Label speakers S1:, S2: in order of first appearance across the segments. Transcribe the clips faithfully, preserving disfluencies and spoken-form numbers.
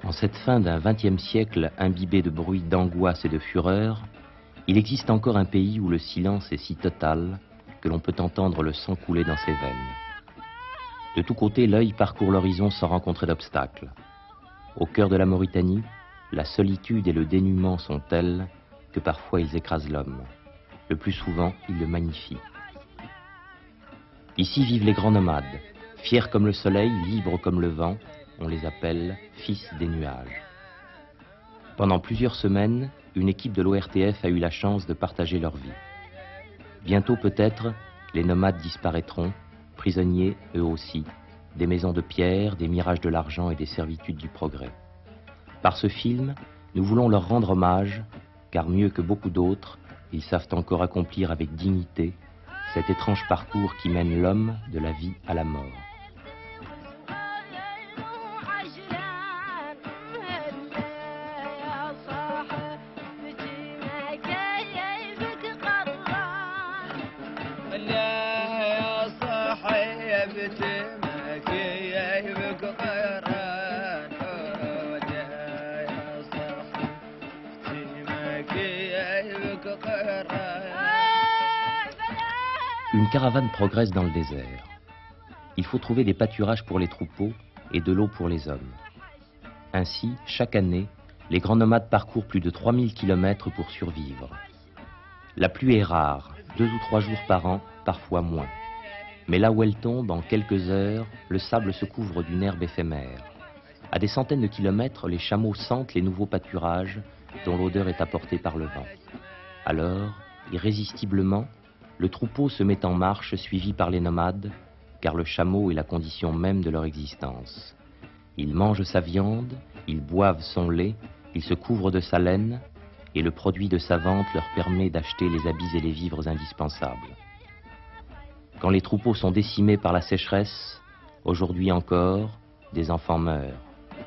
S1: En cette fin d'un vingtième siècle imbibé de bruit, d'angoisse et de fureur, il existe encore un pays où le silence est si total que l'on peut entendre le sang couler dans ses veines. De tous côtés, l'œil parcourt l'horizon sans rencontrer d'obstacles. Au cœur de la Mauritanie, la solitude et le dénuement sont tels que parfois ils écrasent l'homme. Le plus souvent, ils le magnifient. Ici vivent les grands nomades, fiers comme le soleil, libres comme le vent. On les appelle « fils des nuages ». Pendant plusieurs semaines, une équipe de l'O R T F a eu la chance de partager leur vie. Bientôt peut-être, les nomades disparaîtront, prisonniers eux aussi, des maisons de pierre, des mirages de l'argent et des servitudes du progrès. Par ce film, nous voulons leur rendre hommage, car mieux que beaucoup d'autres, ils savent encore accomplir avec dignité cet étrange parcours qui mène l'homme de la vie à la mort. Une caravane progresse dans le désert. Il faut trouver des pâturages pour les troupeaux et de l'eau pour les hommes. Ainsi, chaque année, les grands nomades parcourent plus de trois mille kilomètres pour survivre. La pluie est rare, deux ou trois jours par an, parfois moins. Mais là où elle tombe, en quelques heures, le sable se couvre d'une herbe éphémère. À des centaines de kilomètres, les chameaux sentent les nouveaux pâturages dont l'odeur est apportée par le vent. Alors, irrésistiblement, le troupeau se met en marche, suivi par les nomades, car le chameau est la condition même de leur existence. Ils mangent sa viande, ils boivent son lait, ils se couvrent de sa laine, et le produit de sa vente leur permet d'acheter les habits et les vivres indispensables. Quand les troupeaux sont décimés par la sécheresse, aujourd'hui encore, des enfants meurent.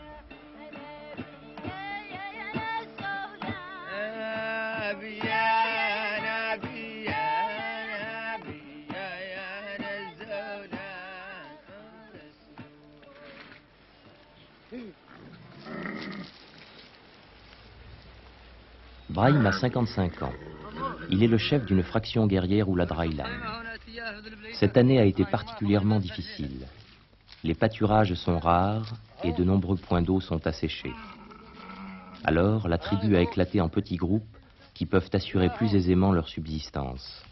S1: Brahim a cinquante-cinq ans. Il est le chef d'une fraction guerrière ou la Dryland. Cette année a été particulièrement difficile. Les pâturages sont rares et de nombreux points d'eau sont asséchés. Alors, la tribu a éclaté en petits groupes qui peuvent assurer plus aisément leur subsistance.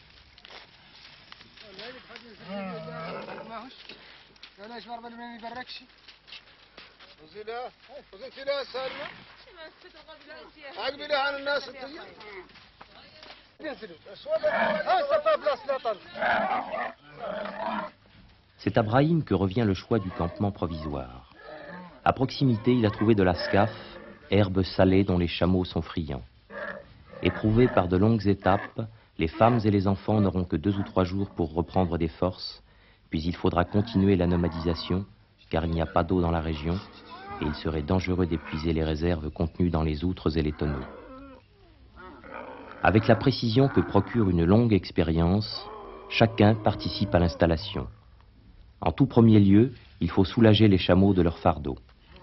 S1: C'est à Brahim que revient le choix du campement provisoire. À proximité, il a trouvé de la scaf, herbe salée dont les chameaux sont friands. Éprouvés par de longues étapes, les femmes et les enfants n'auront que deux ou trois jours pour reprendre des forces, puis il faudra continuer la nomadisation, car il n'y a pas d'eau dans la région, et il serait dangereux d'épuiser les réserves contenues dans les outres et les tonneaux. Avec la précision que procure une longue expérience, chacun participe à l'installation. En tout premier lieu, il faut soulager les chameaux de leur fardeau.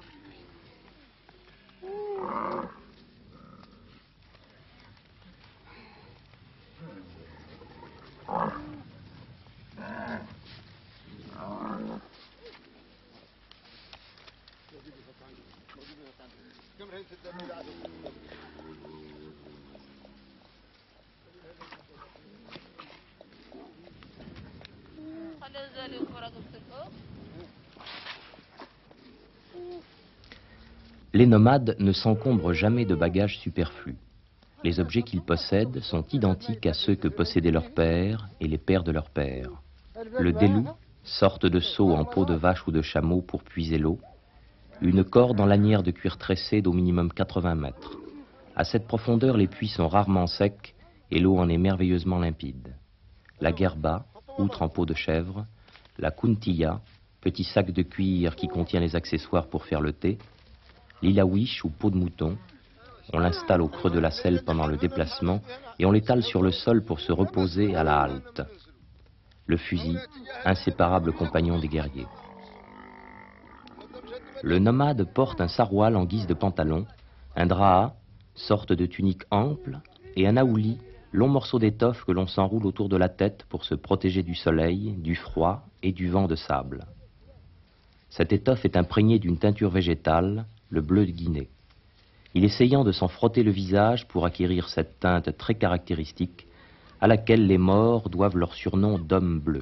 S1: Les nomades ne s'encombrent jamais de bagages superflus. Les objets qu'ils possèdent sont identiques à ceux que possédaient leurs pères et les pères de leurs pères. Le délou, sorte de seau en peau de vache ou de chameau pour puiser l'eau, une corde en lanière de cuir tressé d'au minimum quatre-vingts mètres. À cette profondeur, les puits sont rarement secs et l'eau en est merveilleusement limpide. La gerba, outre en peau de chèvre, la kuntilla, petit sac de cuir qui contient les accessoires pour faire le thé, l'ilawish ou peau de mouton. On l'installe au creux de la selle pendant le déplacement et on l'étale sur le sol pour se reposer à la halte. Le fusil, inséparable compagnon des guerriers. Le nomade porte un saroual en guise de pantalon, un draha, sorte de tunique ample, et un aouli, long morceau d'étoffe que l'on s'enroule autour de la tête pour se protéger du soleil, du froid et du vent de sable. Cette étoffe est imprégnée d'une teinture végétale, le bleu de Guinée. Il est essayant de s'en frotter le visage pour acquérir cette teinte très caractéristique à laquelle les morts doivent leur surnom d'homme bleu.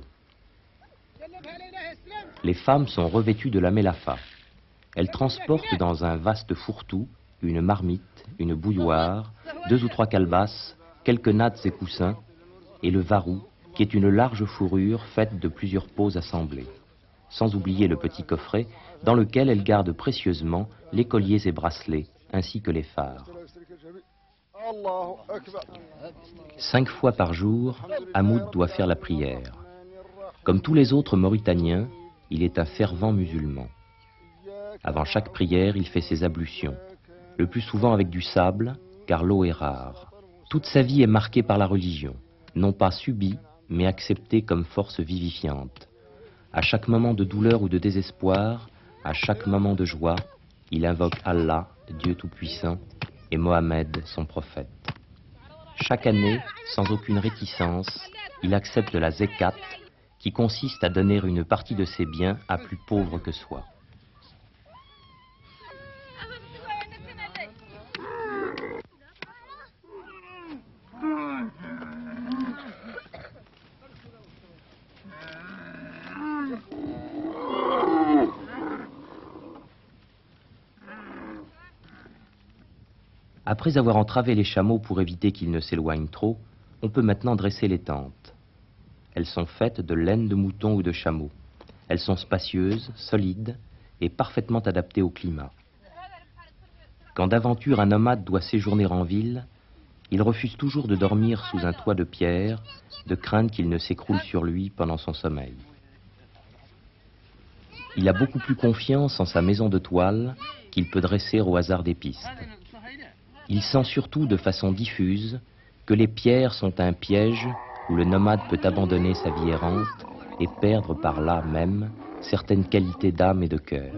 S1: Les femmes sont revêtues de la mélafa. Elles transportent dans un vaste fourre-tout une marmite, une bouilloire, deux ou trois calebasses, quelques nattes et coussins, et le varou, qui est une large fourrure faite de plusieurs peaux assemblées. Sans oublier le petit coffret dans lequel elles gardent précieusement les colliers et bracelets, ainsi que les phares. Cinq fois par jour, Hamoud doit faire la prière. Comme tous les autres Mauritaniens, il est un fervent musulman. Avant chaque prière, il fait ses ablutions, le plus souvent avec du sable, car l'eau est rare. Toute sa vie est marquée par la religion, non pas subie, mais acceptée comme force vivifiante. À chaque moment de douleur ou de désespoir, à chaque moment de joie, il invoque Allah, Dieu Tout-Puissant, et Mohammed, son prophète. Chaque année, sans aucune réticence, il accepte la zekat, qui consiste à donner une partie de ses biens à plus pauvres que soi. Après avoir entravé les chameaux pour éviter qu'ils ne s'éloignent trop, on peut maintenant dresser les tentes. Elles sont faites de laine de mouton ou de chameau. Elles sont spacieuses, solides et parfaitement adaptées au climat. Quand d'aventure un nomade doit séjourner en ville, il refuse toujours de dormir sous un toit de pierre, de crainte qu'il ne s'écroule sur lui pendant son sommeil. Il a beaucoup plus confiance en sa maison de toile qu'il peut dresser au hasard des pistes. Il sent surtout de façon diffuse que les pierres sont un piège où le nomade peut abandonner sa vie errante et perdre par là même certaines qualités d'âme et de cœur.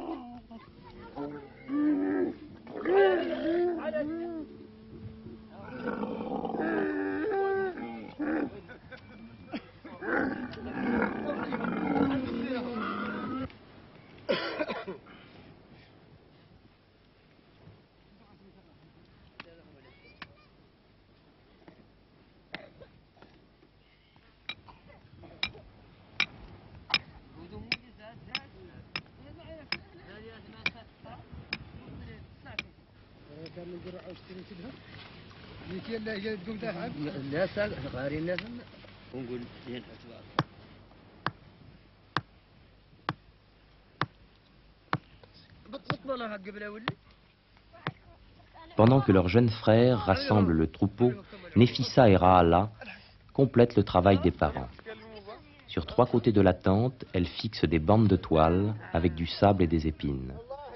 S1: Pendant que leurs jeunes frères rassemblent le troupeau, Nefissa et Rahala complètent le travail des parents. Sur trois côtés de la tente, elles fixent des bandes de toile avec du sable et des épines.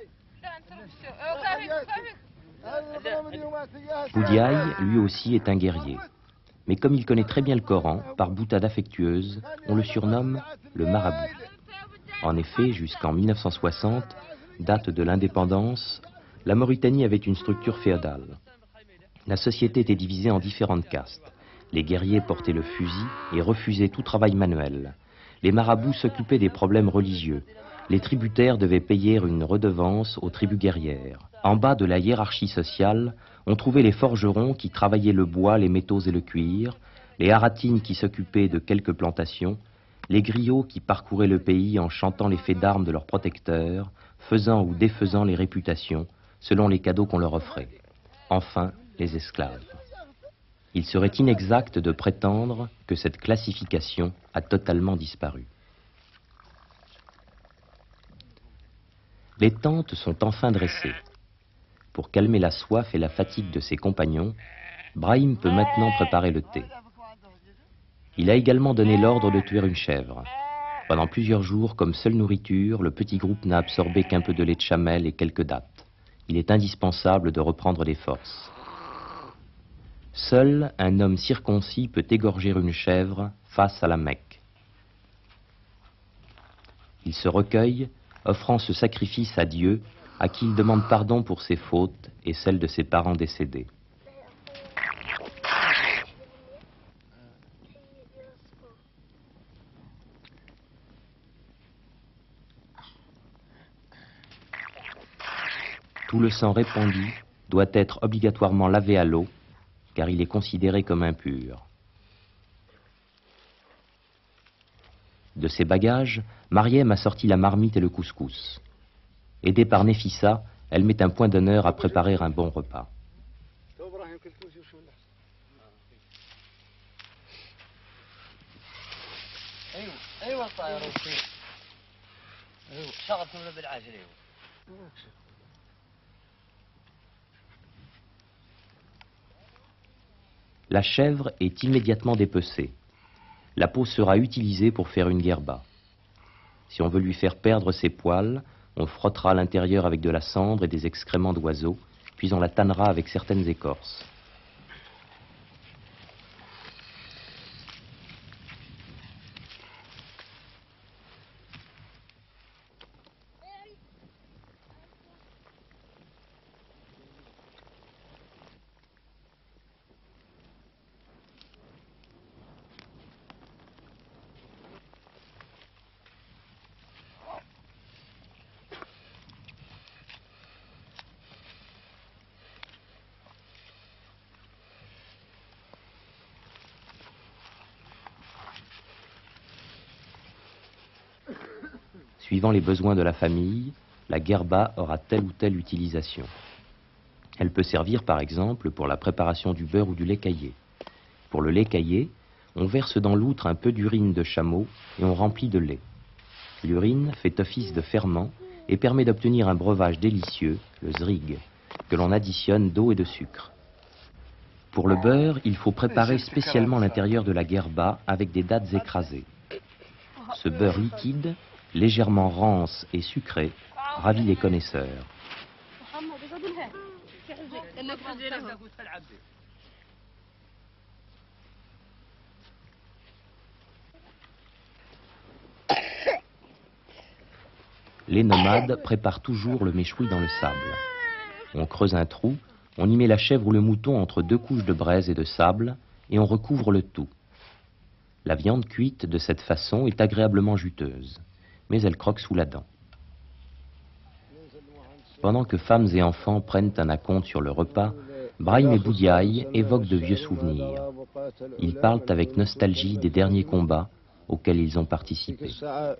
S1: Boudiaï, lui aussi, est un guerrier. Mais comme il connaît très bien le Coran, par boutade affectueuse, on le surnomme le marabout. En effet, jusqu'en mille neuf cent soixante, date de l'indépendance, la Mauritanie avait une structure féodale. La société était divisée en différentes castes. Les guerriers portaient le fusil et refusaient tout travail manuel. Les marabouts s'occupaient des problèmes religieux. Les tributaires devaient payer une redevance aux tribus guerrières. En bas de la hiérarchie sociale, on trouvait les forgerons qui travaillaient le bois, les métaux et le cuir, les haratines qui s'occupaient de quelques plantations, les griots qui parcouraient le pays en chantant les faits d'armes de leurs protecteurs, faisant ou défaisant les réputations, selon les cadeaux qu'on leur offrait. Enfin, les esclaves. Il serait inexact de prétendre que cette classification a totalement disparu. Les tentes sont enfin dressées. Pour calmer la soif et la fatigue de ses compagnons, Brahim peut maintenant préparer le thé. Il a également donné l'ordre de tuer une chèvre. Pendant plusieurs jours, comme seule nourriture, le petit groupe n'a absorbé qu'un peu de lait de chamel et quelques dattes. Il est indispensable de reprendre les forces. Seul un homme circoncis peut égorger une chèvre face à la Mecque. Il se recueille, offrant ce sacrifice à Dieu, à qui il demande pardon pour ses fautes et celles de ses parents décédés. Tout le sang répandu doit être obligatoirement lavé à l'eau, car il est considéré comme impur. De ses bagages, Mariem a sorti la marmite et le couscous. Aidée par Nefissa, elle met un point d'honneur à préparer un bon repas. La chèvre est immédiatement dépecée. La peau sera utilisée pour faire une guerba. Si on veut lui faire perdre ses poils, on frottera l'intérieur avec de la cendre et des excréments d'oiseaux, puis on la tannera avec certaines écorces. Suivant les besoins de la famille, la guerba aura telle ou telle utilisation. Elle peut servir par exemple pour la préparation du beurre ou du lait caillé. Pour le lait caillé, on verse dans l'outre un peu d'urine de chameau et on remplit de lait. L'urine fait office de ferment et permet d'obtenir un breuvage délicieux, le zrig, que l'on additionne d'eau et de sucre. Pour le beurre, il faut préparer spécialement l'intérieur de la guerba avec des dattes écrasées. Ce beurre liquide, légèrement rance et sucré, ravit les connaisseurs. Les nomades préparent toujours le méchoui dans le sable. On creuse un trou, on y met la chèvre ou le mouton entre deux couches de braise et de sable, et on recouvre le tout. La viande cuite de cette façon est agréablement juteuse, mais elle croque sous la dent. Pendant que femmes et enfants prennent un acompte sur le repas, Brahim et Boudiaï évoquent de vieux souvenirs. Ils parlent avec nostalgie des derniers combats auxquels ils ont participé.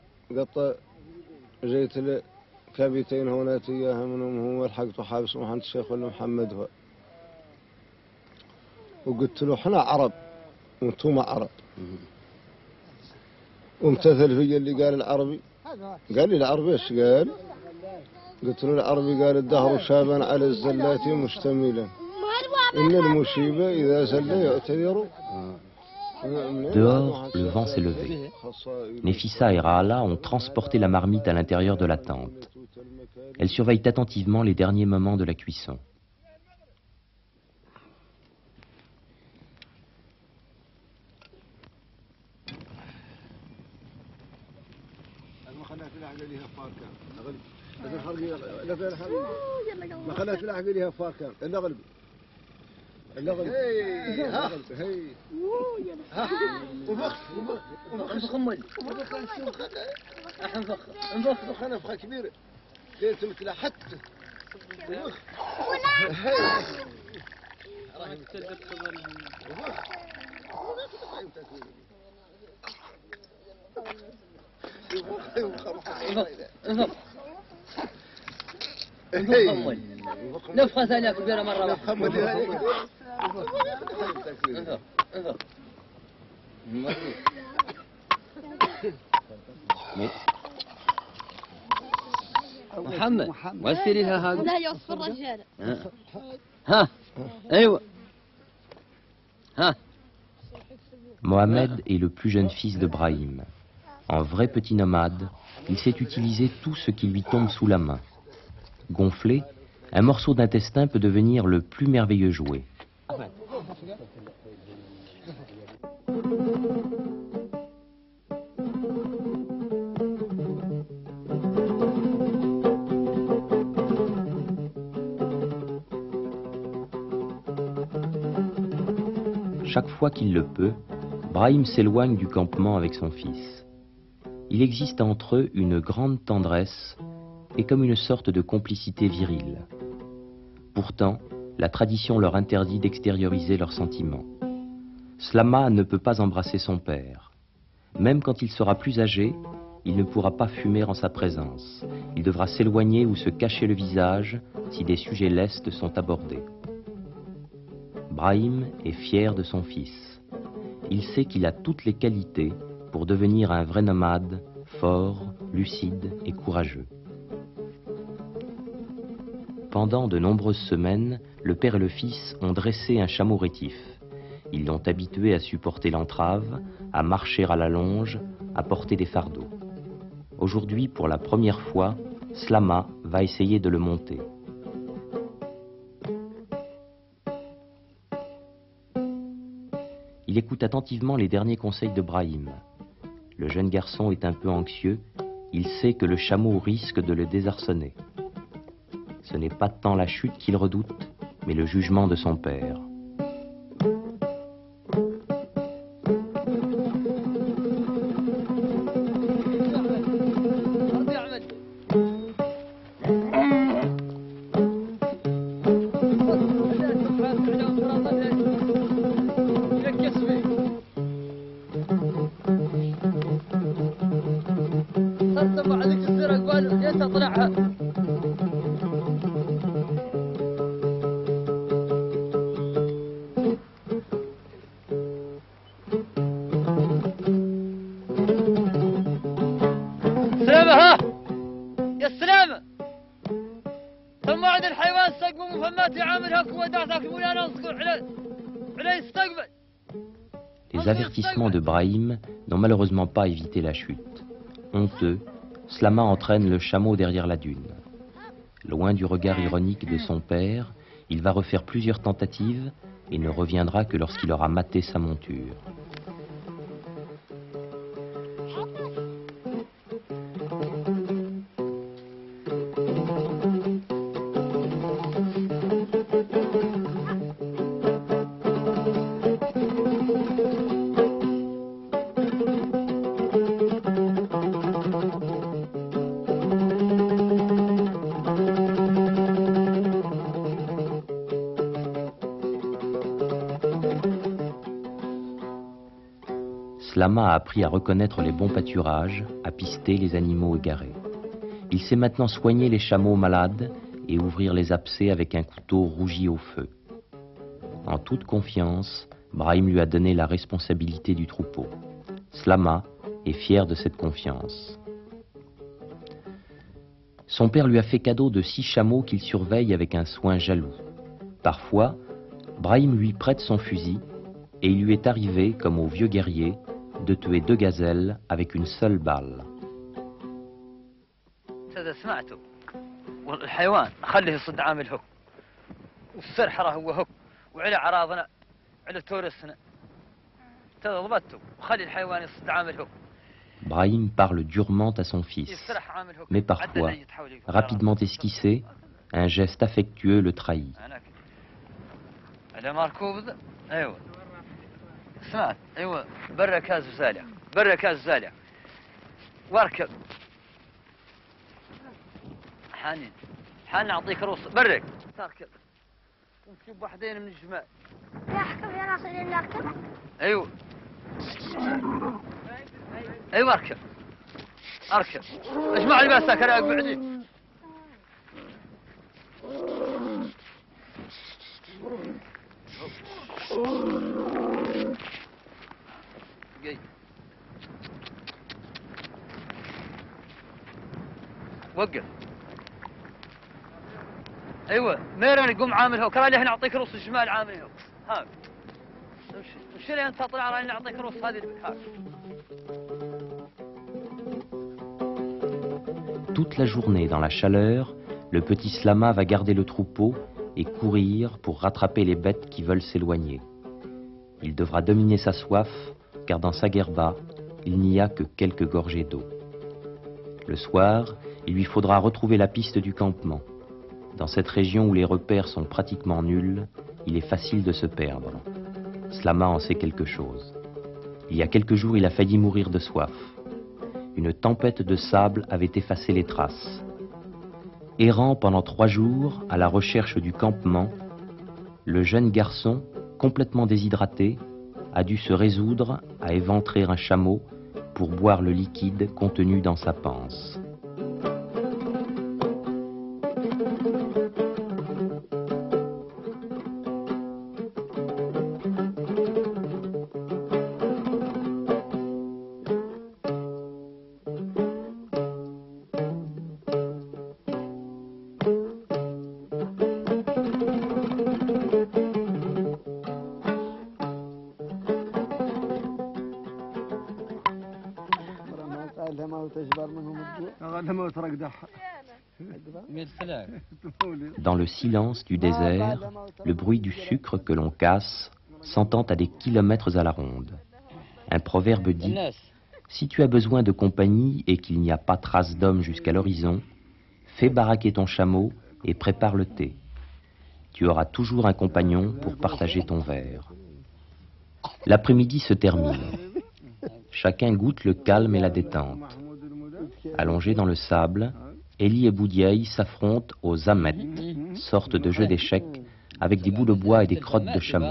S2: وامتثل في اللي قال العربي قال لي العربي ايش قال؟ قلت له العربي قال الدهر شابا على الزلات مشتملا إن المصيبة إذا زل يعتذر.
S1: Dehors, le vent s'est levé. Nefissa et Rahala ont transporté la marmite à l'intérieur de la tente. Elles surveillent attentivement les derniers moments de la cuisson.
S2: ما خلاش العقل ليها فاكهة إلا غلبي إلا غلبي هي ها هي ها وفخ وفخ خمل وفخ انفخ انفخ انا نفخه كبيره ليله مثل حتى وفخ راح يتسدد خبر وفخ انفخ انفخ نفخة ثانية كبيرة مرة واحدة انفخ انفخ محمد وسري لها هذا لا يوصف الرجال ها ايوه ها.
S1: Mohamed est le plus jeune fils de Brahim. En vrai petit nomade, il sait utiliser tout ce qui lui tombe sous la main. Gonflé, un morceau d'intestin peut devenir le plus merveilleux jouet. Chaque fois qu'il le peut, Brahim s'éloigne du campement avec son fils. Il existe entre eux une grande tendresse et comme une sorte de complicité virile. Pourtant, la tradition leur interdit d'extérioriser leurs sentiments. Slama ne peut pas embrasser son père. Même quand il sera plus âgé, il ne pourra pas fumer en sa présence. Il devra s'éloigner ou se cacher le visage si des sujets lestes sont abordés. Brahim est fier de son fils. Il sait qu'il a toutes les qualités pour devenir un vrai nomade, fort, lucide et courageux. Pendant de nombreuses semaines, le père et le fils ont dressé un chameau rétif. Ils l'ont habitué à supporter l'entrave, à marcher à la longe, à porter des fardeaux. Aujourd'hui, pour la première fois, Slama va essayer de le monter. Il écoute attentivement les derniers conseils de Brahim. Le jeune garçon est un peu anxieux, il sait que le chameau risque de le désarçonner. Ce n'est pas tant la chute qu'il redoute, mais le jugement de son père. Les avertissements de Brahim n'ont malheureusement pas évité la chute. Honteux, Slama entraîne le chameau derrière la dune. Loin du regard ironique de son père, il va refaire plusieurs tentatives et ne reviendra que lorsqu'il aura maté sa monture. Slama a appris à reconnaître les bons pâturages, à pister les animaux égarés. Il sait maintenant soigner les chameaux malades et ouvrir les abcès avec un couteau rougi au feu. En toute confiance, Brahim lui a donné la responsabilité du troupeau. Slama est fier de cette confiance. Son père lui a fait cadeau de six chameaux qu'il surveille avec un soin jaloux. Parfois, Brahim lui prête son fusil et il lui est arrivé, comme au vieux guerrier, de tuer deux gazelles avec une seule balle.
S3: هذا سمعته والحيوان خليه يصد عامل هو والسرحره هو هو وعلى عراضنا على تورسنا تضبطته وخلي الحيوان يصد عامل هو.
S1: Brahim parle durement à son fils, mais parfois, rapidement esquissé, un geste affectueux le trahit.
S3: سمعت ايوه برا كاز وزالع برا كاز وزالع واركب حانين حان اعطيك روس برك تركب ونجيب واحدين من الجمال
S4: يا احكم يا ناصر اني اركب
S3: ايوه ايوه اركب اركب اجمع لي بس كراك بعدي وقف ايوه ميرن قوم عامل هو كرالي احنا نعطيك روس الجمال عامل هو ها امشي امشي لين تطلع راني نعطيك روس هذه ها.
S1: Toute la journée dans la chaleur, le petit Slama va garder le troupeau et courir pour rattraper les bêtes qui veulent s'éloigner. Il devra dominer sa soif, car dans sa guerba, il n'y a que quelques gorgées d'eau. Le soir, il lui faudra retrouver la piste du campement. Dans cette région où les repères sont pratiquement nuls, il est facile de se perdre. Slama en sait quelque chose. Il y a quelques jours, il a failli mourir de soif. Une tempête de sable avait effacé les traces. Errant pendant trois jours à la recherche du campement, le jeune garçon, complètement déshydraté, a dû se résoudre à éventrer un chameau pour boire le liquide contenu dans sa panse. Dans le silence du désert, le bruit du sucre que l'on casse s'entend à des kilomètres à la ronde. Un proverbe dit « Si tu as besoin de compagnie et qu'il n'y a pas trace d'homme jusqu'à l'horizon, fais baraquer ton chameau et prépare le thé. Tu auras toujours un compagnon pour partager ton verre. » L'après-midi se termine. Chacun goûte le calme et la détente. Allongés dans le sable, Eli et Boudiaï s'affrontent aux amettes, sorte de jeu d'échecs avec des bouts de bois et des crottes de chameau.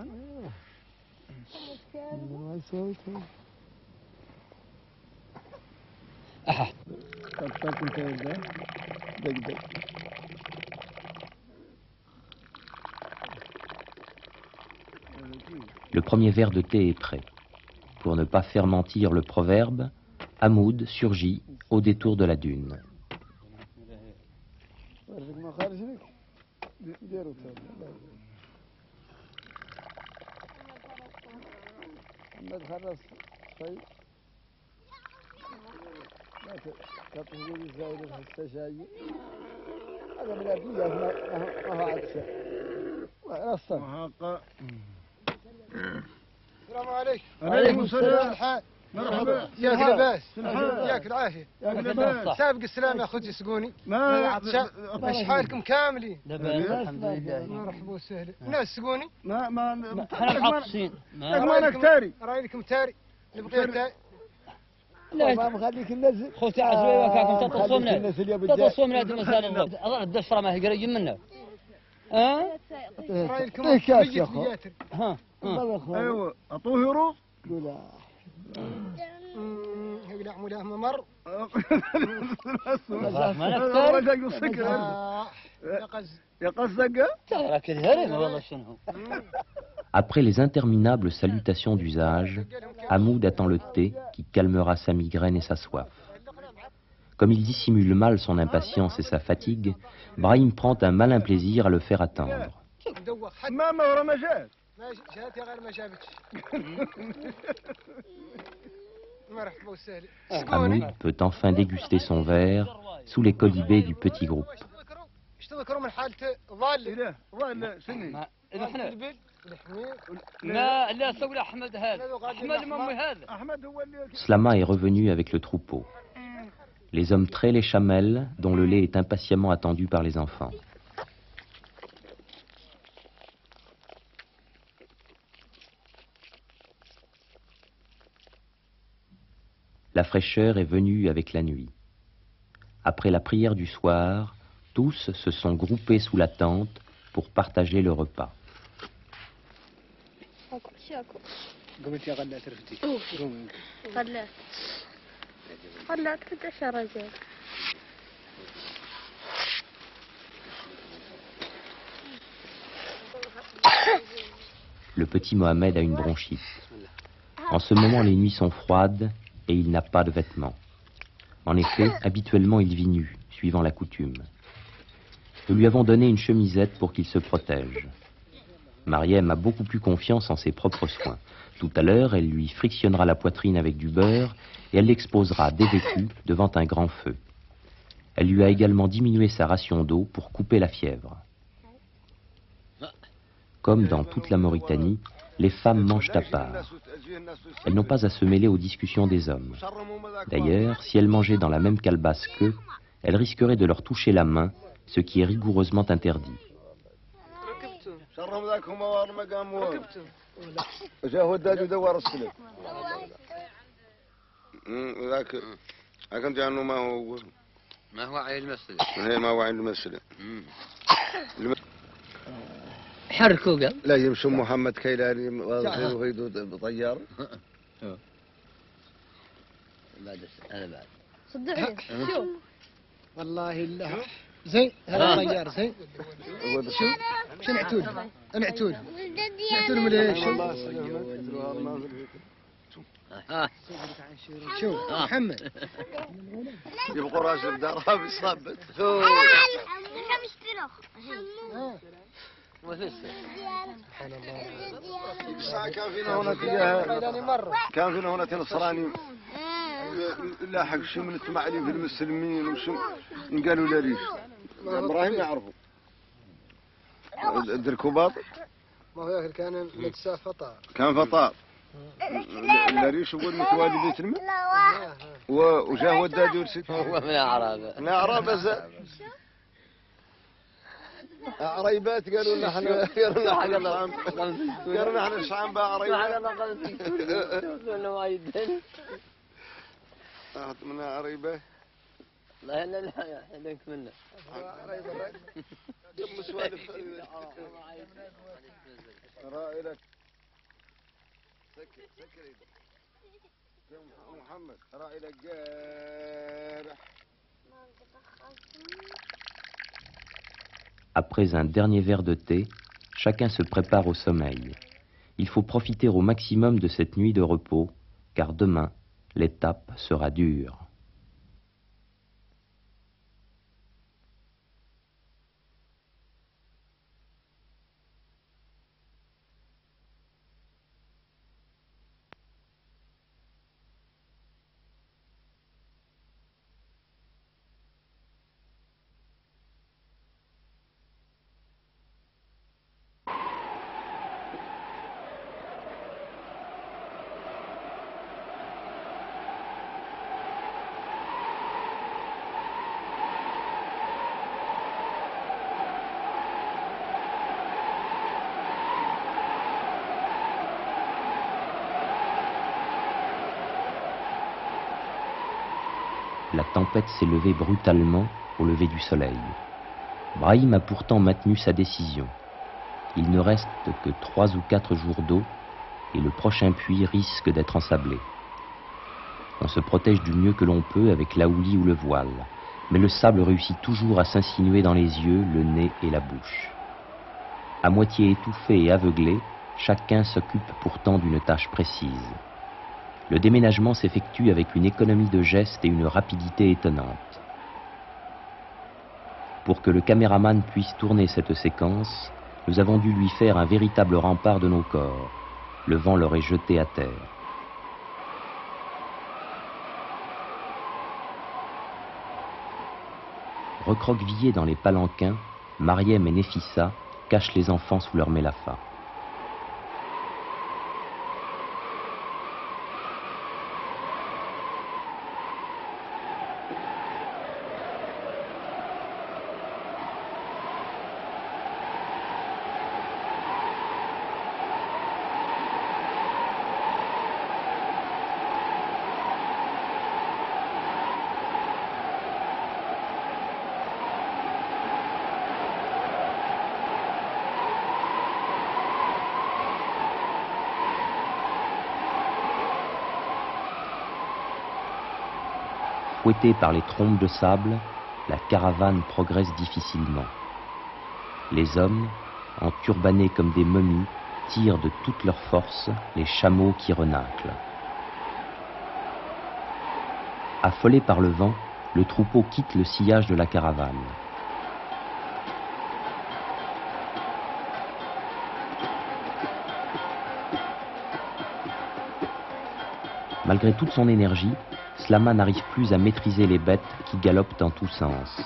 S1: Le premier verre de thé est prêt. Pour ne pas faire mentir le proverbe, Hamoud surgit au détour de la dune.
S2: السلام عليكم. وعليكم السلام. مرحبا. ياك لاباس؟ ياك العافيه؟ ياك لاباس؟ سابق السلام يا اخوتي سقوني. ما مش حالكم كاملين؟ لاباس الحمد لله. مرحبا وسهلا. الناس سقوني؟ ما ما
S3: احنا محافظين.
S2: ما نكتاري. رايكم تاري؟ نبقي تاري.
S5: لا ما مخليك الناس
S3: خوتي عزوي وكاكم تتصومنا تتصومنا هذه مسألة أظن الدشرة ما هي قريب منا. ها؟
S2: رايكم ميت لياتر.
S3: ها
S2: ايوه اعطوه روس. لا يقلع مولاه ممر.
S3: ما
S2: نكتر. يا قصدك؟
S3: راك الهرم والله شنو.
S1: Après les interminables salutations d'usage, Hamoud attend le thé qui calmera sa migraine et sa soif. Comme il dissimule mal son impatience et sa fatigue, Brahim prend un malin plaisir à le faire attendre. Hamoud peut enfin déguster son verre sous les colibés du petit groupe. Slama est revenu avec le troupeau. Les hommes traient les chamelles dont le lait est impatiemment attendu par les enfants. La fraîcheur est venue avec la nuit. Après la prière du soir, tous se sont groupés sous la tente pour partager le repas. Le petit Mohamed a une bronchite. En ce moment, les nuits sont froides et il n'a pas de vêtements. En effet, habituellement, il vit nu, suivant la coutume. Nous lui avons donné une chemisette pour qu'il se protège. Mariem a beaucoup plus confiance en ses propres soins. Tout à l'heure, elle lui frictionnera la poitrine avec du beurre et elle l'exposera dévêtue devant un grand feu. Elle lui a également diminué sa ration d'eau pour couper la fièvre. Comme dans toute la Mauritanie, les femmes mangent à part. Elles n'ont pas à se mêler aux discussions des hommes. D'ailleurs, si elles mangeaient dans la même calebasse qu'eux, elles risqueraient de leur toucher la main, ce qui est rigoureusement interdit.
S2: شرهم ذاك هم وار ما قاموا جاء وداد ودور السلم ذاك لكن جانو ما هو
S6: ما هو عين المسجد
S2: هي ما هو عند المسجد
S3: حركوا قال
S2: لا يمشي محمد كيلاني وهيدو طيار
S6: بعد انا بعد
S4: صدقني شوف
S5: والله الله زين هذا طيار زين شو شو نعتول نعتول نعتول من ايش شوف محمد
S2: يبقى راجل بدارها بيصابت
S4: احنا مشترك
S5: سبحان الله
S2: كان فينا هنا تجاه كان فينا هنا تنصراني لاحق شو من التمعلي في المسلمين وشو قالوا لا ريش ابراهيم يعرفوا الدركوباط
S5: ما هو ياكل كان متسا فطار
S2: كان فطار لا ريش يقول متوالي بيت الماء وجاه وداد يرسل
S6: هو من اعراب
S2: من اعراب ازا عريبات قالوا لنا احنا قالوا لنا قالوا احنا الشعب بعريبات اخذ منها عريبه
S6: لا لا لا هذاك منه
S2: دم سوالف رائلك سكر سكر محمد رائلك جارح.
S1: Après un dernier verre de thé, chacun se prépare au sommeil. Il faut profiter au maximum de cette nuit de repos, car demain, l'étape sera dure. La tempête s'est levée brutalement au lever du soleil. Brahim a pourtant maintenu sa décision. Il ne reste que trois ou quatre jours d'eau et le prochain puits risque d'être ensablé. On se protège du mieux que l'on peut avec la houlie ou le voile, mais le sable réussit toujours à s'insinuer dans les yeux, le nez et la bouche. À moitié étouffé et aveuglé, chacun s'occupe pourtant d'une tâche précise. Le déménagement s'effectue avec une économie de gestes et une rapidité étonnante. Pour que le caméraman puisse tourner cette séquence, nous avons dû lui faire un véritable rempart de nos corps. Le vent l'aurait jeté à terre. Recroquevillés dans les palanquins, Mariem et Nefissa cachent les enfants sous leur mélafa. Fouettée par les trombes de sable, la caravane progresse difficilement. Les hommes, enturbanés comme des momies, tirent de toute leur force les chameaux qui renâclent. Affolé par le vent, le troupeau quitte le sillage de la caravane. Malgré toute son énergie, Slama n'arrive plus à maîtriser les bêtes qui galopent dans tous sens.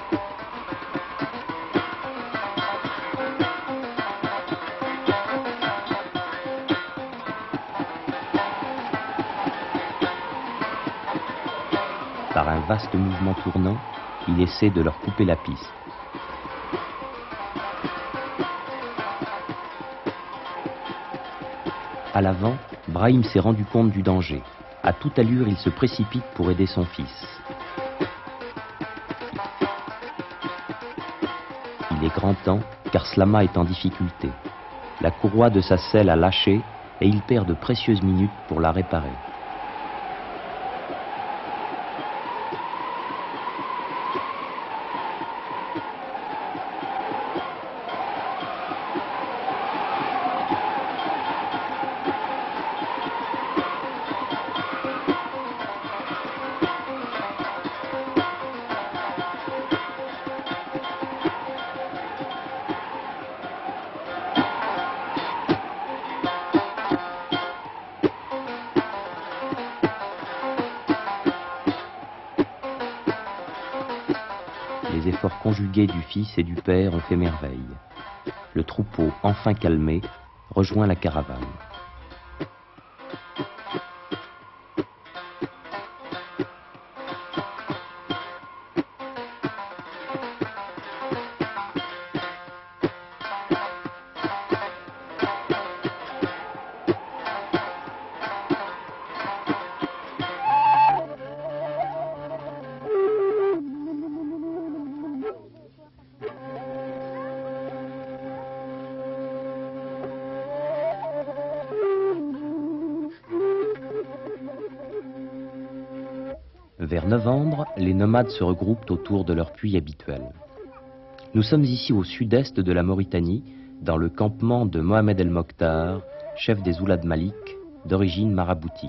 S1: Par un vaste mouvement tournant, il essaie de leur couper la piste. À l'avant, Brahim s'est rendu compte du danger. À toute allure, il se précipite pour aider son fils. Il est grand temps, car Slama est en difficulté. La courroie de sa selle a lâché et il perd de précieuses minutes pour la réparer. Les efforts conjugués du fils et du père ont fait merveille. Le troupeau, enfin calmé, rejoint la caravane. Vers novembre, les nomades se regroupent autour de leur puits habituel. Nous sommes ici au sud-est de la Mauritanie, dans le campement de Mohamed El Mokhtar, chef des Oulad Malik, d'origine maraboutique.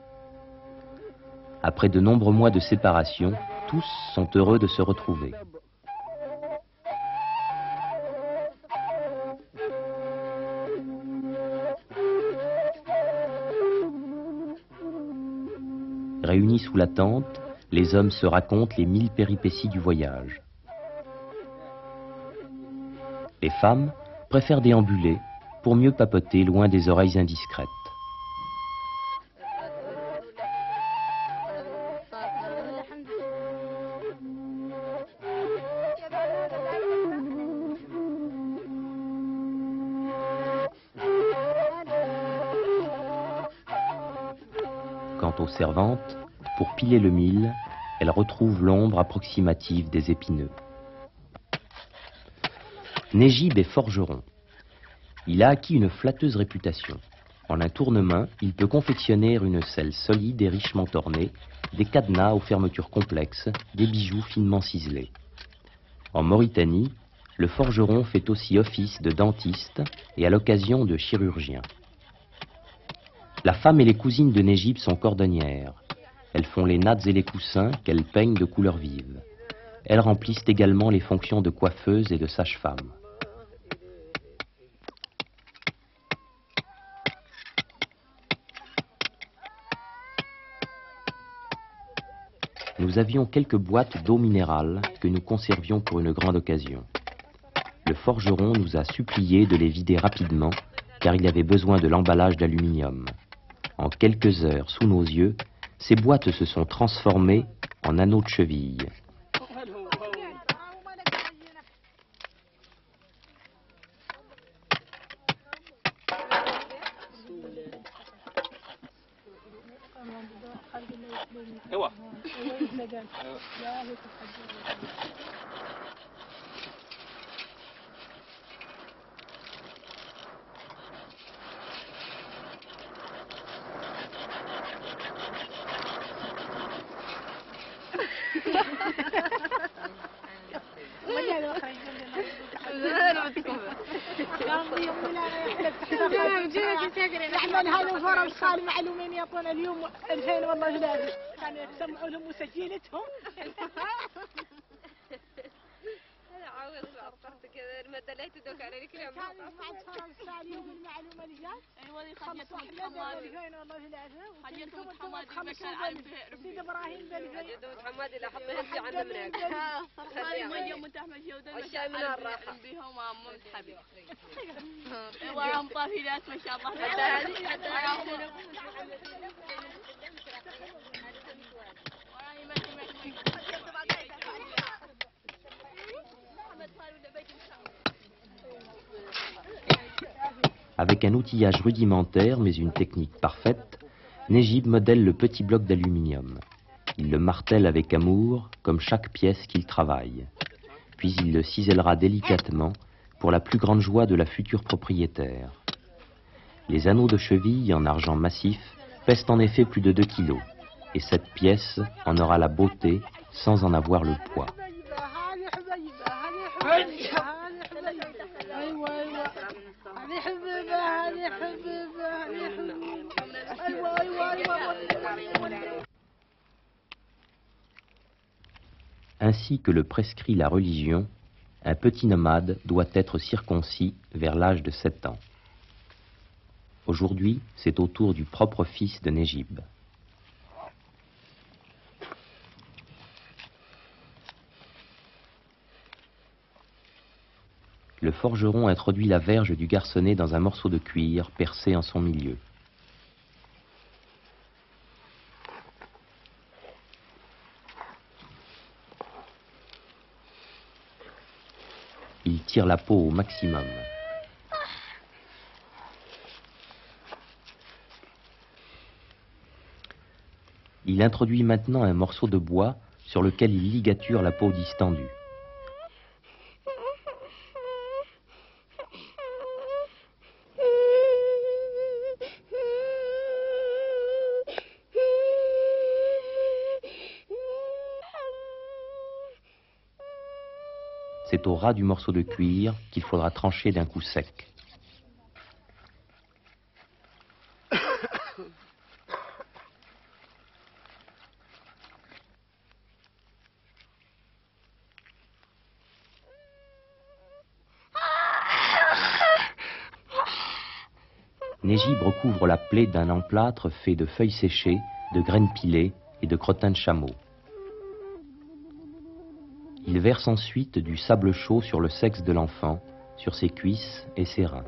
S1: Après de nombreux mois de séparation, tous sont heureux de se retrouver. Réunis sous la tente, les hommes se racontent les mille péripéties du voyage. Les femmes préfèrent déambuler pour mieux papoter loin des oreilles indiscrètes. Quant aux servantes, pour piler le mil, elles retrouvent l'ombre approximative des épineux. Négib est forgeron. Il a acquis une flatteuse réputation. En un tournement, il peut confectionner une selle solide et richement ornée, des cadenas aux fermetures complexes, des bijoux finement ciselés. En Mauritanie, le forgeron fait aussi office de dentiste et à l'occasion de chirurgien. La femme et les cousines de Négib sont cordonnières. Elles font les nattes et les coussins qu'elles peignent de couleurs vives. Elles remplissent également les fonctions de coiffeuses et de sage-femme. Nous avions quelques boîtes d'eau minérale que nous conservions pour une grande occasion. Le forgeron nous a supplié de les vider rapidement car il avait besoin de l'emballage d'aluminium. En quelques heures, sous nos yeux, ces boîtes se sont transformées en anneaux de cheville.
S5: نعملها لهم فرص خالي معلومين يعطونا اليوم ألفين والله جلابي يعني سمعوا لهم مسجلتهم.
S7: أنا عاوز أعطيت كذا المادة اللي تدوك على الكلام.
S5: بعد فرص خالي يوم المعلومة اللي جات.
S7: أيوة خلصت
S5: حمادي. ألفين والله جلابي.
S7: خلصت حمادي مكان عارف.
S5: سيد إبراهيم بالفين.
S7: خلصت حمادي اللي حطينا في عنا منك. خلينا يوم متحمل جودة. الشاي من الراحة. بيهم متحبي. وعم طافيلات ما شاء الله. حتى هذه حتى هذه.
S1: Avec un outillage rudimentaire, mais une technique parfaite, Nejib modèle le petit bloc d'aluminium. Il le martèle avec amour, comme chaque pièce qu'il travaille. Puis il le cisèlera délicatement, pour la plus grande joie de la future propriétaire. Les anneaux de cheville en argent massif pèsent en effet plus de deux kilos, et cette pièce en aura la beauté sans en avoir le poids. Ainsi que le prescrit la religion, un petit nomade doit être circoncis vers l'âge de sept ans. Aujourd'hui, c'est au tour du propre fils de Nejib. Le forgeron introduit la verge du garçonnet dans un morceau de cuir percé en son milieu. Il tire la peau au maximum. Il introduit maintenant un morceau de bois sur lequel il ligature la peau distendue. C'est au ras du morceau de cuir qu'il faudra trancher d'un coup sec. Nejib recouvre la plaie d'un emplâtre fait de feuilles séchées, de graines pilées et de crottin de chameau. Il verse ensuite du sable chaud sur le sexe de l'enfant, sur ses cuisses et ses reins.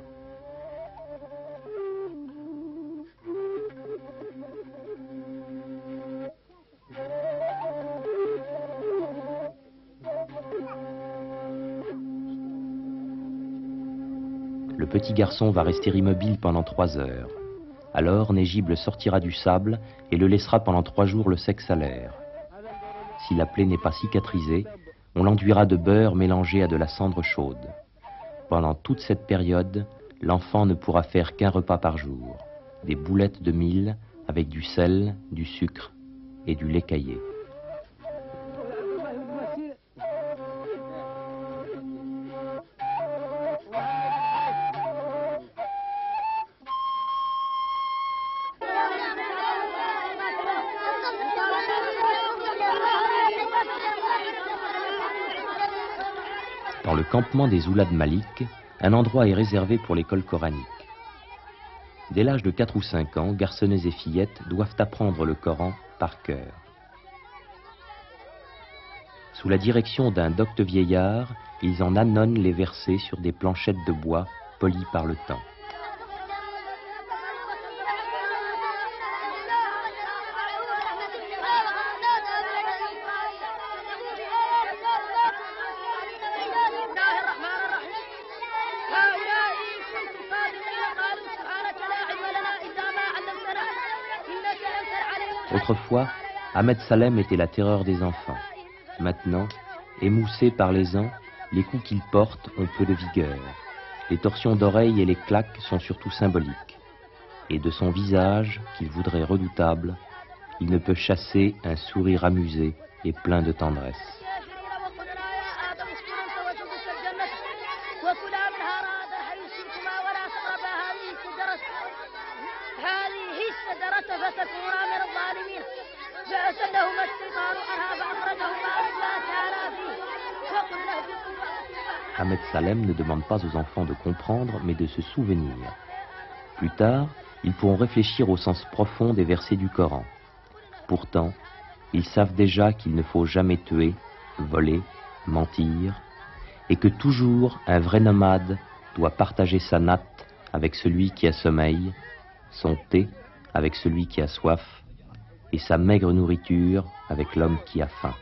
S1: Le petit garçon va rester immobile pendant trois heures. Alors Nejib le sortira du sable et le laissera pendant trois jours le sexe à l'air. Si la plaie n'est pas cicatrisée, on l'enduira de beurre mélangé à de la cendre chaude. Pendant toute cette période, l'enfant ne pourra faire qu'un repas par jour, des boulettes de mil avec du sel, du sucre et du lait caillé. Dans le campement des Oulad Malik, un endroit est réservé pour l'école coranique. Dès l'âge de quatre ou cinq ans, garçonnets et fillettes doivent apprendre le Coran par cœur. Sous la direction d'un docte vieillard, ils en annonnent les versets sur des planchettes de bois polies par le temps. Autrefois, Ahmed Salem était la terreur des enfants. Maintenant, émoussés par les ans, les coups qu'il porte ont peu de vigueur. Les torsions d'oreilles et les claques sont surtout symboliques. Et de son visage, qu'il voudrait redoutable, il ne peut chasser un sourire amusé et plein de tendresse. Ahmed Salem ne demande pas aux enfants de comprendre, mais de se souvenir. Plus tard, ils pourront réfléchir au sens profond des versets du Coran. Pourtant, ils savent déjà qu'il ne faut jamais tuer, voler, mentir, et que toujours un vrai nomade doit partager sa natte avec celui qui a sommeil, son thé avec celui qui a soif, et sa maigre nourriture avec l'homme qui a faim.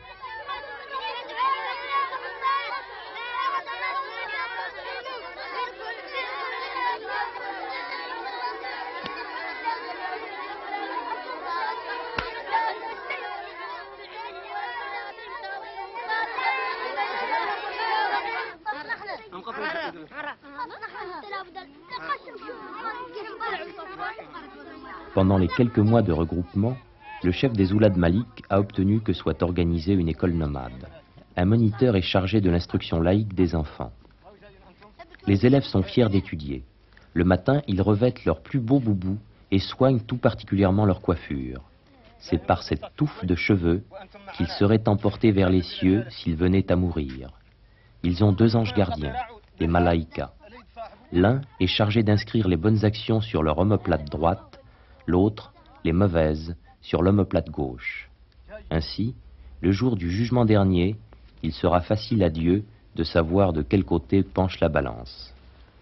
S1: Pendant les quelques mois de regroupement, le chef des Oulad Malik a obtenu que soit organisée une école nomade. Un moniteur est chargé de l'instruction laïque des enfants. Les élèves sont fiers d'étudier. Le matin, ils revêtent leurs plus beaux boubous et soignent tout particulièrement leur coiffure. C'est par cette touffe de cheveux qu'ils seraient emportés vers les cieux s'ils venaient à mourir. Ils ont deux anges gardiens, les malaïkas. L'un est chargé d'inscrire les bonnes actions sur leur omoplate droite, l'autre, les mauvaises, sur l'omoplate gauche. Ainsi, le jour du jugement dernier, il sera facile à Dieu de savoir de quel côté penche la balance.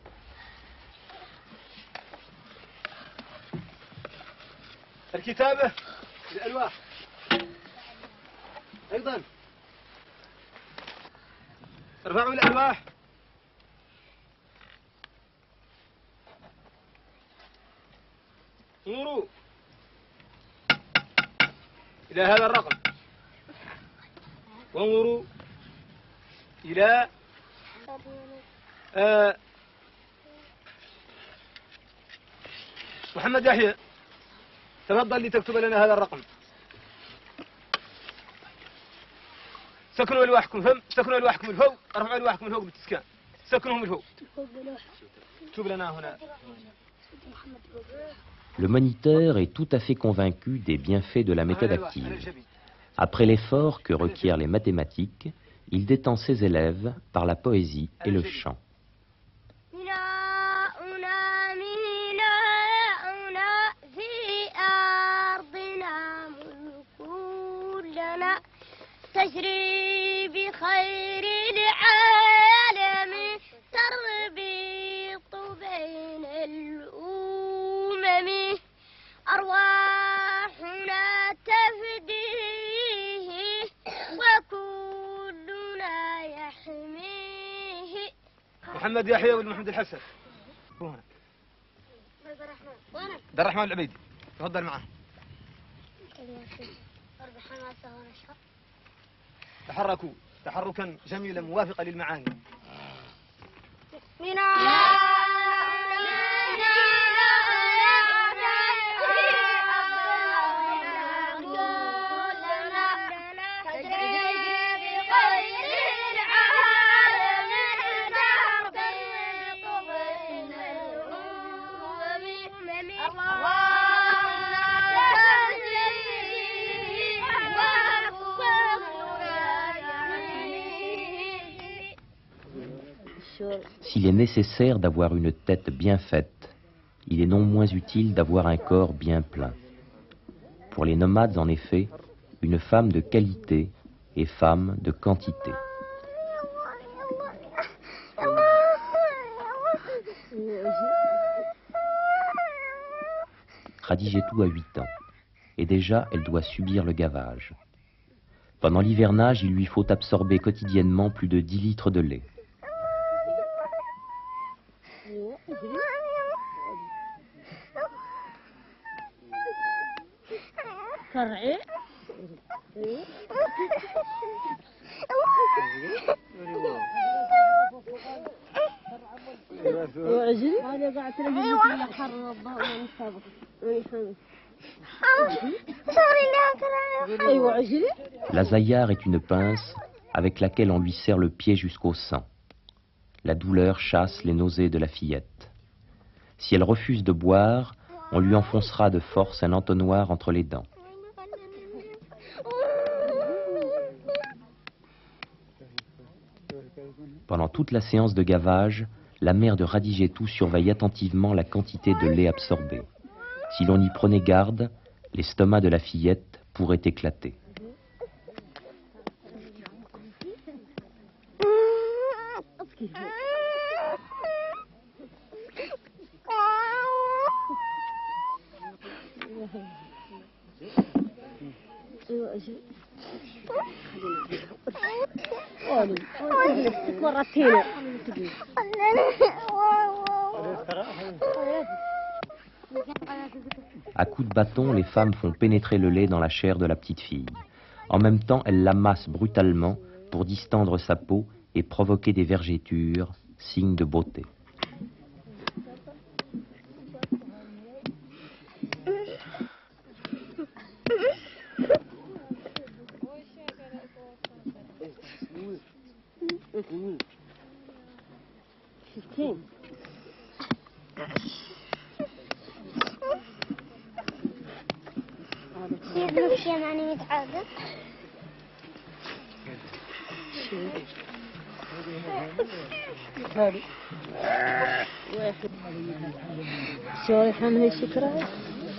S2: الكتابة الألواح أيضا ارفعوا الألواح انظروا إلى هذا الرقم وانظروا إلى آه محمد يحيى تفضل لتكتب لنا هذا الرقم. سكنوا ألواحكم فم سكنوا ألواحكم الفوق ارفعوا ألواحكم الفوق بالتسكان سكنهم الفوق اكتب لنا هنا.
S1: Le moniteur est tout à fait convaincu des bienfaits de la méthode active. Après l'effort que requièrent les mathématiques, il détend ses élèves par la poésie et le chant.
S4: تجري بخير العالم تربيط بين الأمم أرواحنا تفديه وكلنا يحميه.
S2: محمد يحيى ولد محمد الحسن هنا. عبد الرحمن العبيدي تفضل معه. تحركوا تحركا جميلا موافقا للمعاني.
S1: S'il est nécessaire d'avoir une tête bien faite, il est non moins utile d'avoir un corps bien plein. Pour les nomades, en effet, une femme de qualité est femme de quantité. Khadijetou a huit ans, et déjà elle doit subir le gavage. Pendant l'hivernage, il lui faut absorber quotidiennement plus de dix litres de lait. La zaïar est une pince avec laquelle on lui serre le pied jusqu'au sang. La douleur chasse les nausées de la fillette. Si elle refuse de boire, on lui enfoncera de force un entonnoir entre les dents. Pendant toute la séance de gavage, la mère de Khadijetou surveille attentivement la quantité de lait absorbé. Si l'on y prenait garde, l'estomac de la fillette pourrait éclater. À coups de bâton, les femmes font pénétrer le lait dans la chair de la petite fille. En même temps, elles l'amassent brutalement pour distendre sa peau et provoquer des vergetures signe de beauté.
S4: يدرك شيء يعني متعادل.
S8: هذه واحد شو يفهم هالشكرا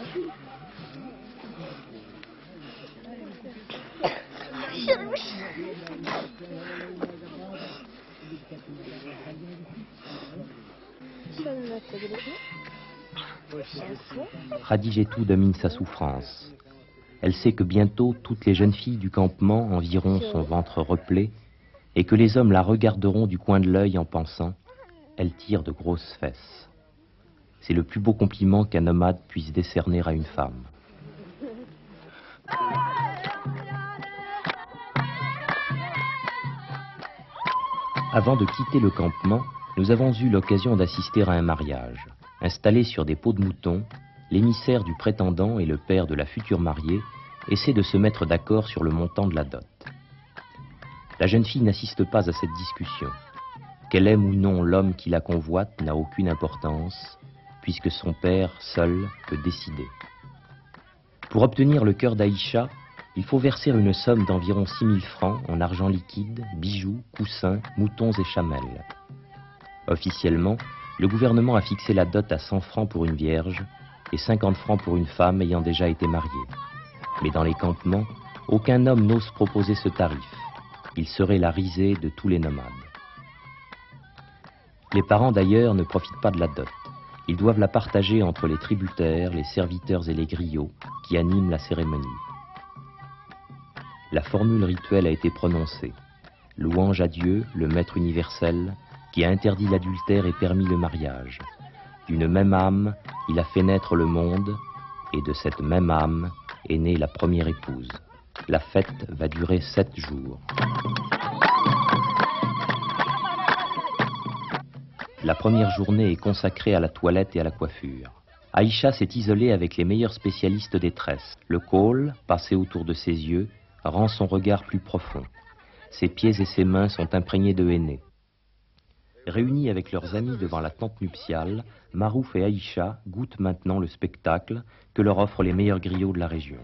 S1: Khadijetou domine sa souffrance. Elle sait que bientôt toutes les jeunes filles du campement environt son ventre replé et que les hommes la regarderont du coin de l'œil en pensant « elle tire de grosses fesses ». C'est le plus beau compliment qu'un nomade puisse décerner à une femme. Avant de quitter le campement, nous avons eu l'occasion d'assister à un mariage. Installés sur des peaux de mouton, l'émissaire du prétendant et le père de la future mariée essaient de se mettre d'accord sur le montant de la dot. La jeune fille n'assiste pas à cette discussion. Qu'elle aime ou non l'homme qui la convoite n'a aucune importance, puisque son père seul peut décider. Pour obtenir le cœur d'Aïcha, il faut verser une somme d'environ six mille francs en argent liquide, bijoux, coussins, moutons et chamelles. Officiellement, le gouvernement a fixé la dot à cent francs pour une vierge et cinquante francs pour une femme ayant déjà été mariée. Mais dans les campements, aucun homme n'ose proposer ce tarif. Il serait la risée de tous les nomades. Les parents d'ailleurs ne profitent pas de la dot. Ils doivent la partager entre les tributaires, les serviteurs et les griots qui animent la cérémonie. La formule rituelle a été prononcée. Louange à Dieu, le Maître universel, qui a interdit l'adultère et permis le mariage. D'une même âme, il a fait naître le monde, et de cette même âme est née la première épouse. La fête va durer sept jours. La première journée est consacrée à la toilette et à la coiffure. Aïcha s'est isolée avec les meilleurs spécialistes des tresses. Le kohl, passé autour de ses yeux, rend son regard plus profond. Ses pieds et ses mains sont imprégnés de henné. Réunis avec leurs amis devant la tente nuptiale, Marouf et Aïcha goûtent maintenant le spectacle que leur offrent les meilleurs griots de la région.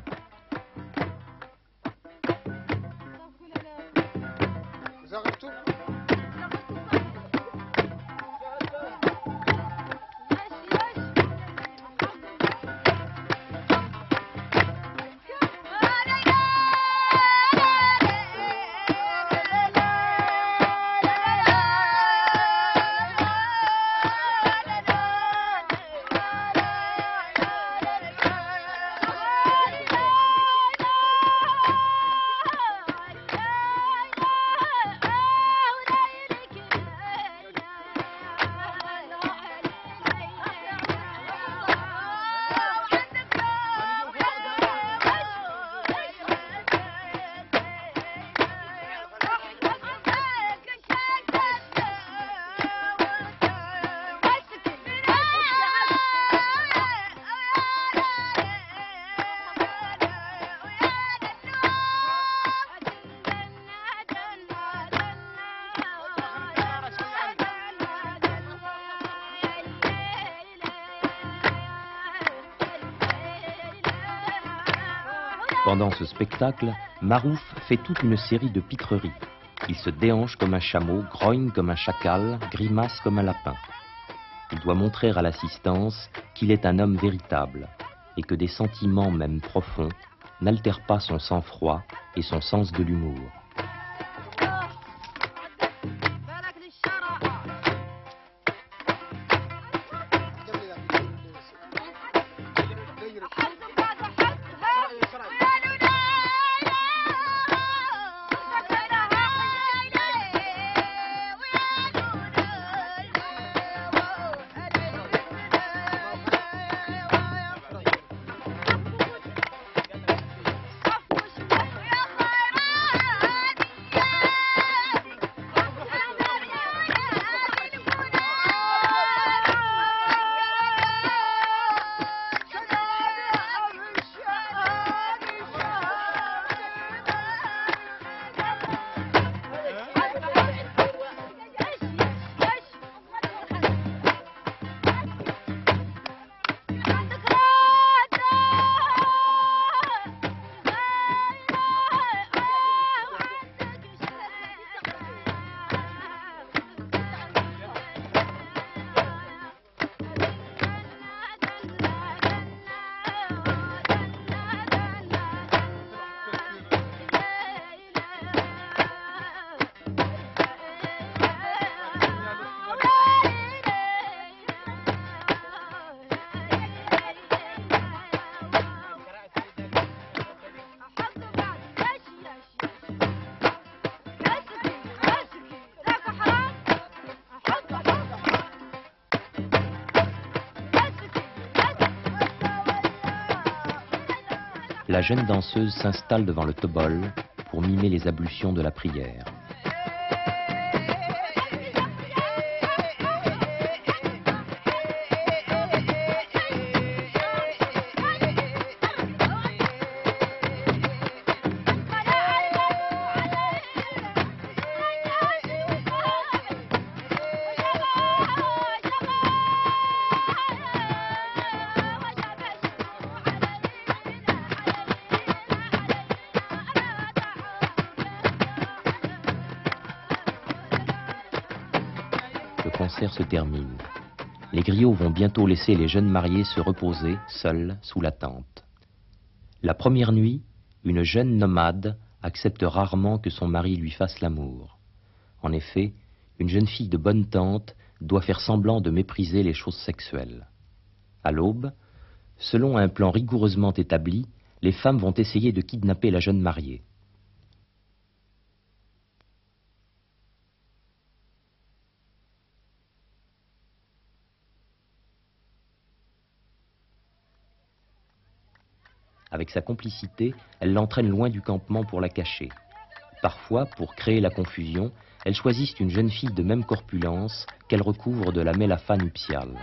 S1: Pendant ce spectacle, Marouf fait toute une série de pitreries. Il se déhanche comme un chameau, grogne comme un chacal, grimace comme un lapin. Il doit montrer à l'assistance qu'il est un homme véritable et que des sentiments même profonds n'altèrent pas son sang-froid et son sens de l'humour. la jeune danseuse s'installe devant le tobol pour mimer les ablutions de la prière. Le concert se termine. Les griots vont bientôt laisser les jeunes mariés se reposer, seuls, sous la tente. La première nuit, une jeune nomade accepte rarement que son mari lui fasse l'amour. En effet, une jeune fille de bonne tente doit faire semblant de mépriser les choses sexuelles. À l'aube, selon un plan rigoureusement établi, les femmes vont essayer de kidnapper la jeune mariée. Avec sa complicité, elle l'entraîne loin du campement pour la cacher. Parfois, pour créer la confusion, elles choisissent une jeune fille de même corpulence qu'elles recouvrent de la mélafa nuptiale.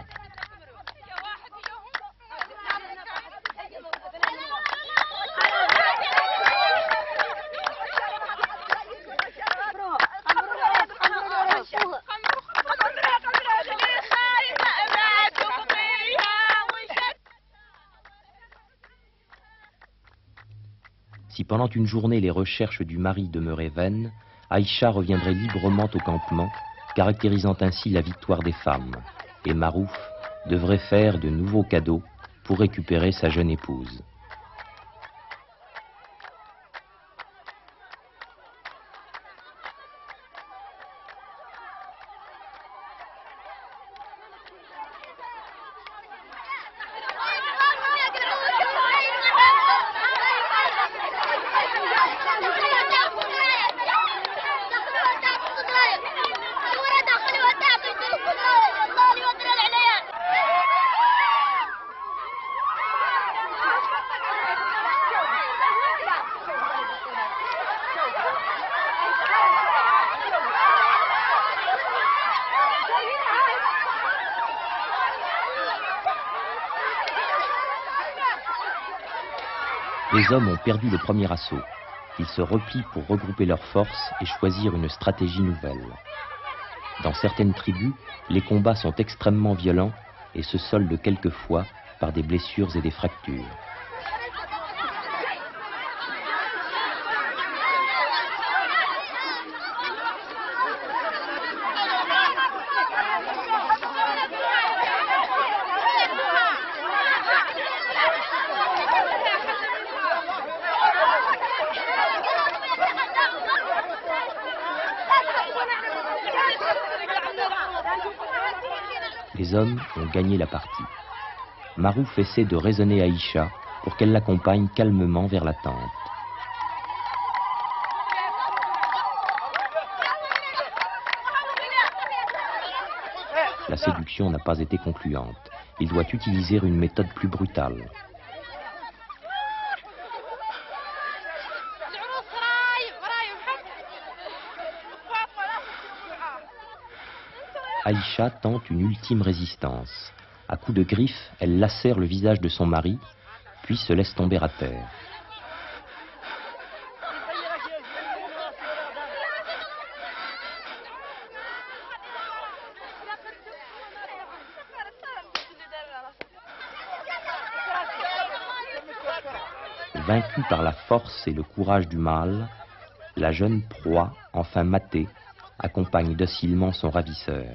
S1: Si pendant une journée les recherches du mari demeuraient vaines, Aïcha reviendrait librement au campement, caractérisant ainsi la victoire des femmes, et Marouf devrait faire de nouveaux cadeaux pour récupérer sa jeune épouse. Les hommes ont perdu le premier assaut. Ils se replient pour regrouper leurs forces et choisir une stratégie nouvelle. Dans certaines tribus, les combats sont extrêmement violents et se soldent quelquefois par des blessures et des fractures. Les hommes ont gagné la partie. Marouf essaie de raisonner Aïcha pour qu'elle l'accompagne calmement vers la tente. La séduction n'a pas été concluante. Il doit utiliser une méthode plus brutale. Aïcha tente une ultime résistance. À coups de griffes, elle lacère le visage de son mari, puis se laisse tomber à terre. Vaincue par la force et le courage du mâle, la jeune proie, enfin matée, accompagne docilement son ravisseur.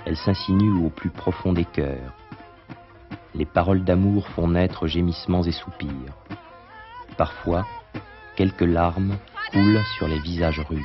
S1: elle s'insinue au plus profond des cœurs. Les paroles d'amour font naître gémissements et soupirs. Parfois, quelques larmes coulent sur les visages rudes.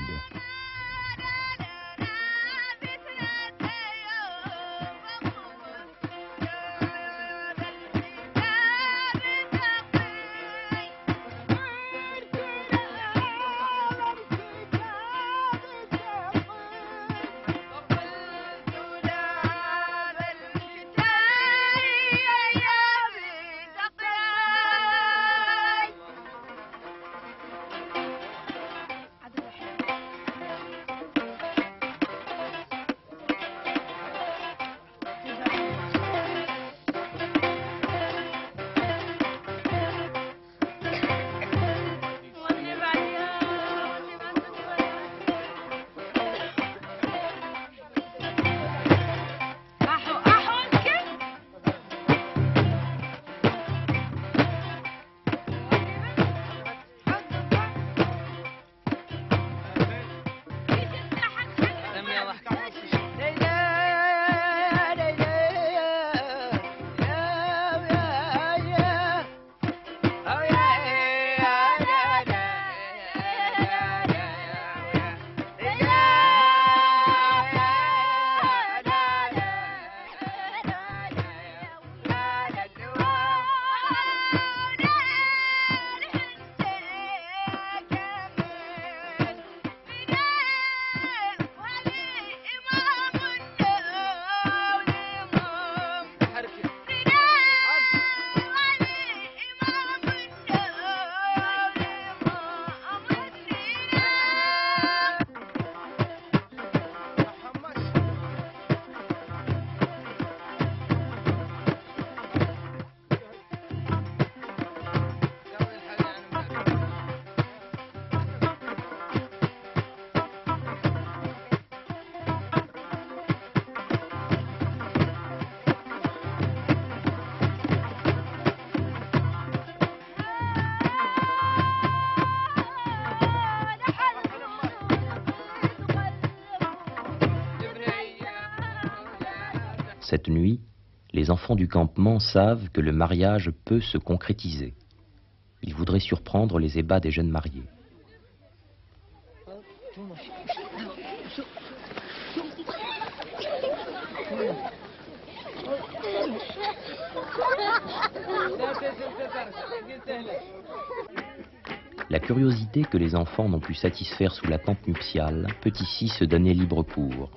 S1: Cette nuit, les enfants du campement savent que le mariage peut se concrétiser. Ils voudraient surprendre les ébats des jeunes mariés. La curiosité que les enfants n'ont pu satisfaire sous la tente nuptiale peut ici se donner libre cours.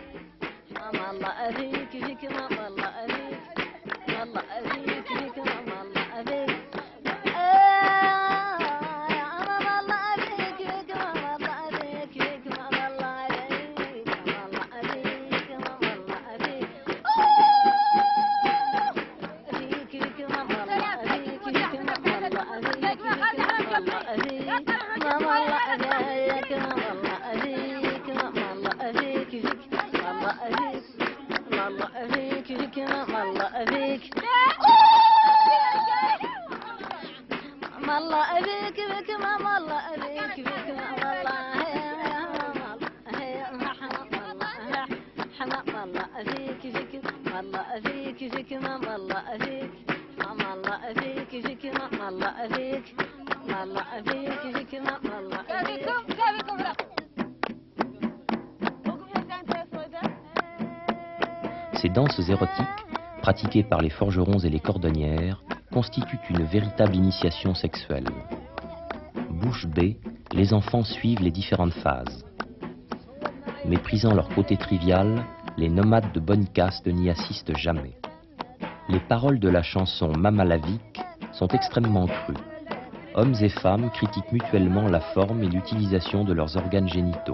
S1: Ces danses érotiques, pratiquées par les forgerons et les cordonnières, constituent une véritable initiation sexuelle. Bouche bée, les enfants suivent les différentes phases. Méprisant leur côté trivial, les nomades de bonne caste n'y assistent jamais. Les paroles de la chanson Mamalavik sont extrêmement crues. Hommes et femmes critiquent mutuellement la forme et l'utilisation de leurs organes génitaux.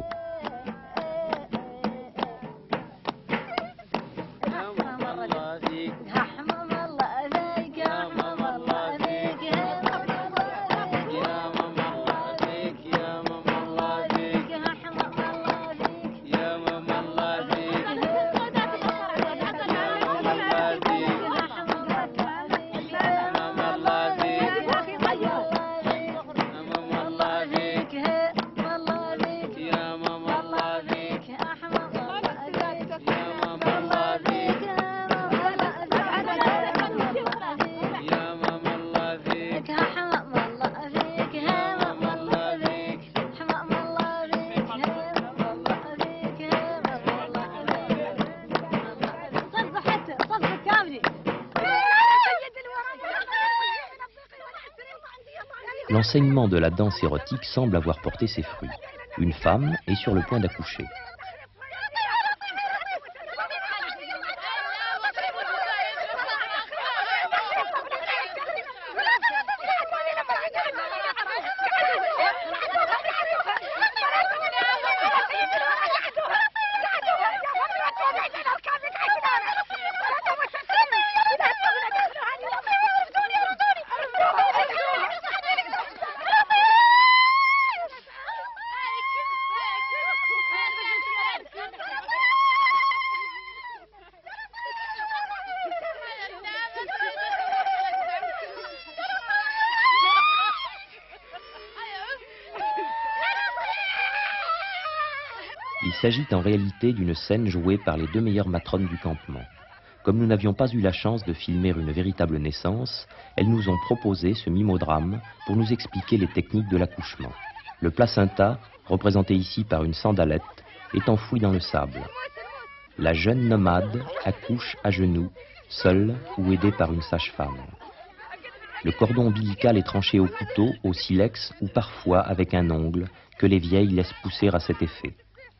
S1: L'enseignement de la danse érotique semble avoir porté ses fruits. Une femme est sur le point d'accoucher. Il s'agit en réalité d'une scène jouée par les deux meilleures matrones du campement. Comme nous n'avions pas eu la chance de filmer une véritable naissance, elles nous ont proposé ce mimodrame pour nous expliquer les techniques de l'accouchement. Le placenta, représenté ici par une sandalette, est enfoui dans le sable. La jeune nomade accouche à genoux, seule ou aidée par une sage-femme. Le cordon ombilical est tranché au couteau, au silex ou parfois avec un ongle que les vieilles laissent pousser à cet effet.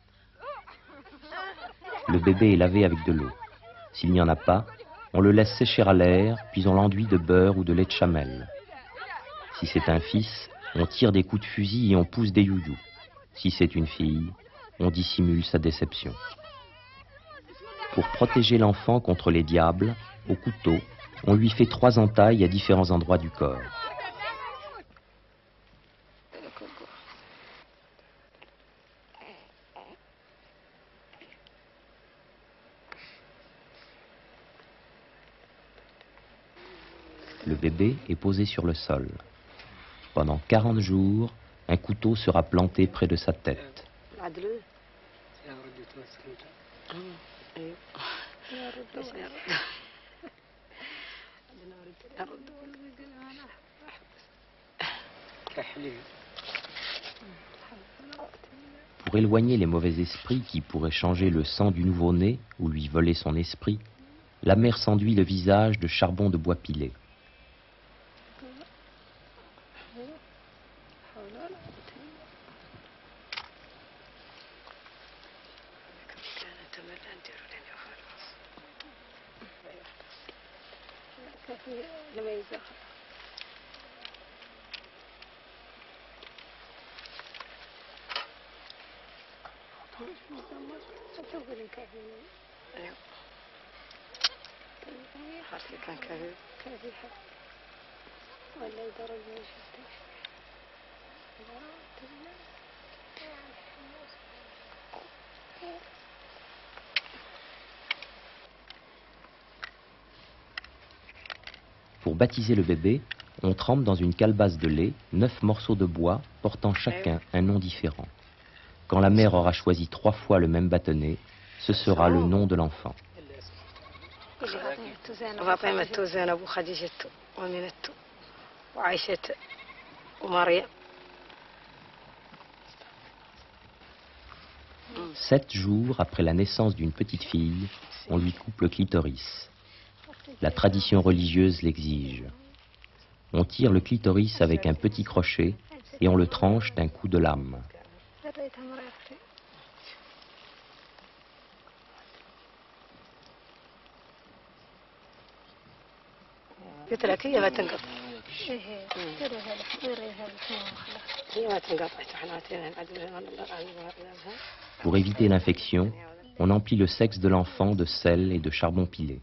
S1: Le bébé est lavé avec de l'eau. S'il n'y en a pas, on le laisse sécher à l'air, puis on l'enduit de beurre ou de lait de chamel. Si c'est un fils, on tire des coups de fusil et on pousse des youyous. Si c'est une fille, on dissimule sa déception. Pour protéger l'enfant contre les diables, au couteau, on lui fait trois entailles à différents endroits du corps. Le bébé est posé sur le sol. Pendant quarante jours, un couteau sera planté près de sa tête. Pour éloigner les mauvais esprits qui pourraient changer le sang du nouveau-né ou lui voler son esprit, la mère s'enduit le visage de charbon de bois pilé. Pour baptiser le bébé, on trempe dans une calebasse de lait neuf morceaux de bois portant chacun un nom différent. Quand la mère aura choisi trois fois le même bâtonnet, ce sera le nom de l'enfant. Sept jours après la naissance d'une petite fille, on lui coupe le clitoris. La tradition religieuse l'exige. On tire le clitoris avec un petit crochet et on le tranche d'un coup de lame. Pour éviter l'infection, on emplit le sexe de l'enfant de sel et de charbon pilé.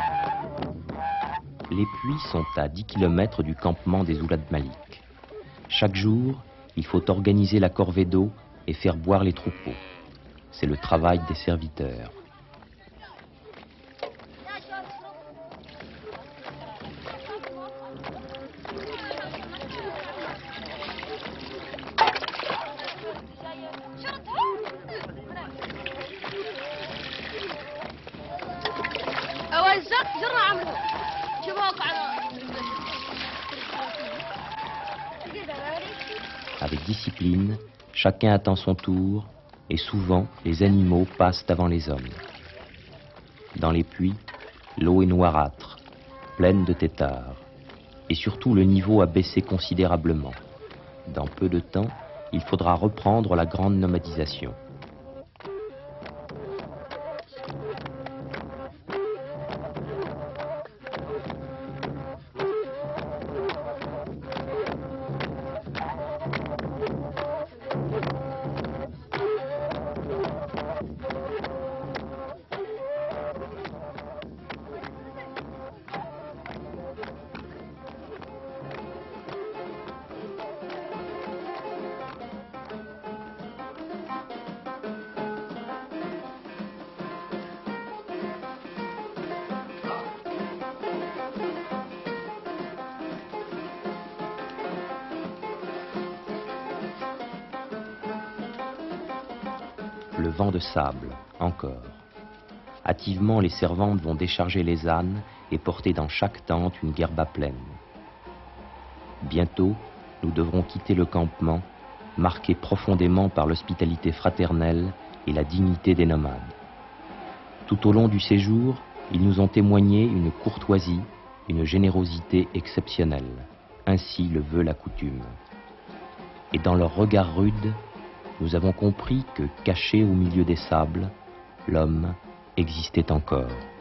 S1: Les puits sont à dix kilomètres du campement des Oulad Malik. Chaque jour, il faut organiser la corvée d'eau et faire boire les troupeaux. C'est le travail des serviteurs. Avec discipline, chacun attend son tour et souvent les animaux passent avant les hommes. Dans les puits, l'eau est noirâtre, pleine de têtards et surtout le niveau a baissé considérablement. Dans peu de temps, il faudra reprendre la grande nomadisation. Le vent de sable, encore. Hâtivement, les servantes vont décharger les ânes et porter dans chaque tente une guerba pleine. Bientôt, nous devrons quitter le campement, marqué profondément par l'hospitalité fraternelle et la dignité des nomades. Tout au long du séjour, ils nous ont témoigné une courtoisie, une générosité exceptionnelle. Ainsi le veut la coutume. Et dans leur regard rude, nous avons compris que, caché au milieu des sables, l'homme existait encore.